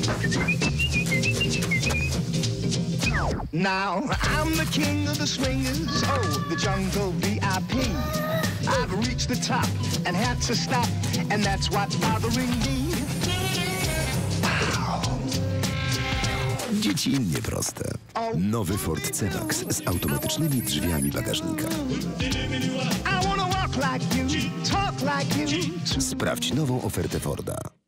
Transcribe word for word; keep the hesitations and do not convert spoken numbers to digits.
Now I'm the king of the swingers, oh, the jungle V I P. I've reached the top and had to stop, and that's what's bothering me. Dziecinnie proste. Nowy Ford C-Max z automatycznymi drzwiami bagażnika. I wanna walk like you, talk like you. Sprawdź nową ofertę Forda.